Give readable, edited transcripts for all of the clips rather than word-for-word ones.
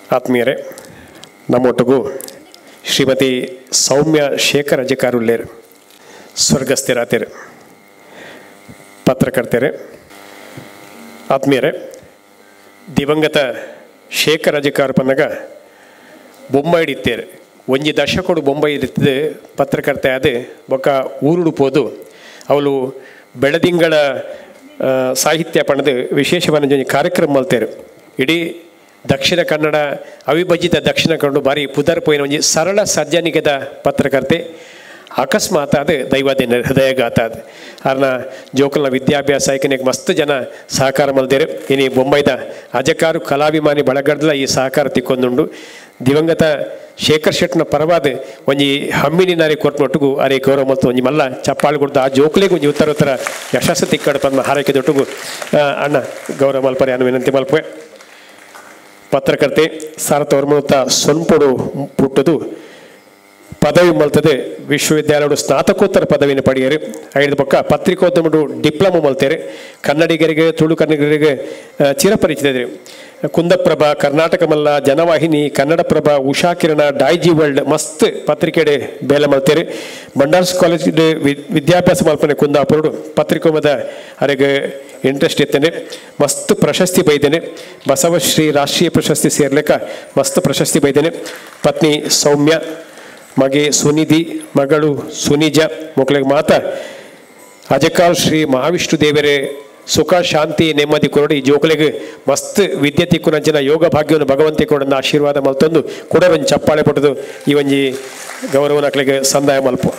ಆತ್ಮೀಯರೇ, ನಮ್ಮೊಟ್ಟಿಗೂ ಶ್ರೀಮತಿ ಸೌಮ್ಯ ಶೇಖರ್ ಅಜಕಾರುಲ್ಲೇರ್ ಸ್ವರ್ಗಸ್ಥಿರಾತಿರು ಪತ್ರಕರ್ತೆಯರೇ. ಆತ್ಮೀಯರೇ, ದಿವಂಗತ ಶೇಖರ್ ಅಜಕಾರ್ ಪನ್ನಗ ಬೊಂಬೈ ಹಿಡಿತೇರು. ಒಂಜಿ ದಶಕಡು ಬೊಂಬೈ ಹಿಡಿತದೆ ಪತ್ರಕರ್ತೆ ಆದ ಬೊಕ್ಕ ಊರುಡುಪೋದು ಅವಳು ಬೆಳದಿಂಗಳ ಸಾಹಿತ್ಯ ಪಣದು ವಿಶೇಷವಾದ ಕಾರ್ಯಕ್ರಮ ಮಲ್ತೇರು. ಇಡೀ ದಕ್ಷಿಣ ಕನ್ನಡ ಅವಿಭಜಿತ ದಕ್ಷಿಣ ಕನ್ನಡ ಬಾರಿ ಪುದರ್ ಪೋಯಿನ ಒಂಜಿ ಸರಳ ಸಜ್ಜನಿಕದ ಪತ್ರಕರ್ತೆ. ಅಕಸ್ಮಾತ್ ಅದು ದೈವಾದ ಹೃದಯಘಾತ ಅದು ಅರ್ನ ಜೋಕಲ್ನ ವಿದ್ಯಾಭ್ಯಾಸ ಐಕನಿಗೆ ಮಸ್ತ್ ಜನ ಸಹಕಾರ ಮಲ್ದೇರು. ಇನ್ನು ಬೊಂಬೈದ ಅಜಕಾರು ಕಲಾಭಿಮಾನಿ ಬಳಗಡ್ದಲ ಈ ಸಹಕಾರ ತಿಕ್ಕೊಂದುಂಡು. ದಿವಂಗತ ಶೇಖರ್ ಶೆಟ್ನ ಪರವಾದ ಒಂಜಿ ಹಮ್ಮಿನಿನಾರಿ ಕೊಟ್ಟನೊಟ್ಟಿಗೂ ಅರೆ ಗೌರವ ಮತ್ತು ಒಂಜಿ ಮಲ್ಲ ಚಪ್ಪಾಳು ಕೊಡ್ದು ಆ ಜೋಕಲಿಗೆ ಒಂಜಿ ಉತ್ತರ ಯಶಸ್ಸು ತಿಕ್ಕಡು ತನ್ನ ಹಾರೈಕೆದೊಟ್ಟಿಗೂ ಅಣ್ಣ ಗೌರವ ಮಲ್ಪರೆ ಅನ್ನು ವಿನಂತಿ ಮಲ್ಪೆ. ಪತ್ರಕರ್ತೆ ಸಾರತವರ್ಮನುತ್ತ ಸೊನ್ಪೊಡು ಪುಟ್ಟದು ಪದವಿ ಮಲ್ತದೆ. ವಿಶ್ವವಿದ್ಯಾಲಯದ ಸ್ನಾತಕೋತ್ತರ ಪದವಿಯನ್ನು ಪಡೆಯರು. ಐದು ಪಕ್ಕ ಪತ್ರಿಕೋದ್ಯಮಡು ಡಿಪ್ಲೊಮಾ ಮಲ್ತೇರೆ. ಕನ್ನಡಿಗರಿಗೆ ತುಳು ಕನ್ನಡಿಗರಿಗೆ ಚಿರಪರಿಚಿತರು. ಕುಂದಪ್ರಭ, ಕರ್ನಾಟಕ ಮಲ್ಲ, ಜನವಾಹಿನಿ, ಕನ್ನಡಪ್ರಭ, ಉಷಾ ಕಿರಣ, ಡೈಜಿ ವರ್ಲ್ಡ್ ಮಸ್ತ್ ಪತ್ರಿಕೆಡೆ ಬೇಲೆ ಮಲ್ತೇರೆ. ಬಂಡಾರ್ಸ್ ಕಾಲೇಜ್ ವಿದ್ಯಾಭ್ಯಾಸ ಮಲ್ಪನೆ ಕುಂದಾಪುರಡು ಪತ್ರಿಕೋಮದ ಅರೆಗೆ ಇಂಟ್ರೆಸ್ಟ್ ಇರ್ತೇನೆ. ಮಸ್ತ್ ಪ್ರಶಸ್ತಿ ಬೈದೇನೆ. ಬಸವಶ್ರೀ ರಾಷ್ಟ್ರೀಯ ಪ್ರಶಸ್ತಿ ಸೇರ್ಲಿಕ್ಕ ಮಸ್ತ್ ಪ್ರಶಸ್ತಿ ಬೈದೇನೆ. ಪತ್ನಿ ಸೌಮ್ಯ, ಮಗೆ ಸುನಿಧಿ, ಮಗಳು ಸುನಿಜ, ಮಕ್ಕಳಿಗೆ ಮಾತ ಅಜಕಾಲ್ ಶ್ರೀ ಮಹಾವಿಷ್ಣು ದೇವರೇ ಸುಖ ಶಾಂತಿ ನೆಮ್ಮದಿ ಕೊರಡಿ ಜೋಕಲಿಗೆ ಮಸ್ತ್ ವಿದ್ಯೆ ತಿಕ್ಕುನಂಚಿನ ಯೋಗ ಭಾಗ್ಯವನ್ನು ಭಗವಂತಿ ಕೊಡನ್ನ ಆಶೀರ್ವಾದ ಮಲ್ತೊಂದು ಕೂಡ ಒಂದು ಚಪ್ಪಾಳೆ ಪಟ್ಟದು ಈ ಒಂಜಿ ಗೌರವ ನಕ್ಲಿಗೆ ಸಂದಾಯ ಮಲ್ಪು.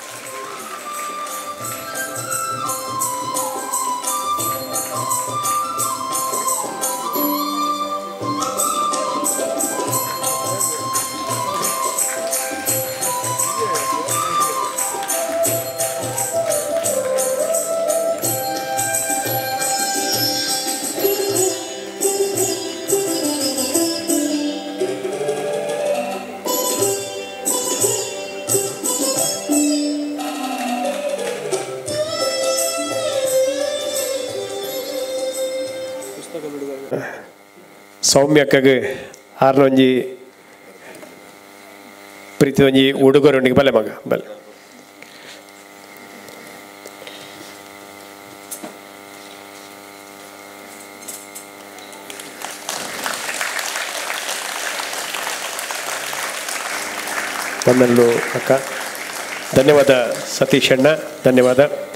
ಸೌಮ್ಯಕ್ಕಗೆ ಆರ್ನೊಂಜಿ ಪ್ರೀತಿ ಒಂಜಿ ಉಡುಗೊರೆಗೆ ಬಲೆ ಮಗ ಬಲೆ. ಬಂದಲ್ಲು ಅಕ್ಕ, ಧನ್ಯವಾದ ಸತೀಶ್ ಅಣ್ಣ, ಧನ್ಯವಾದ.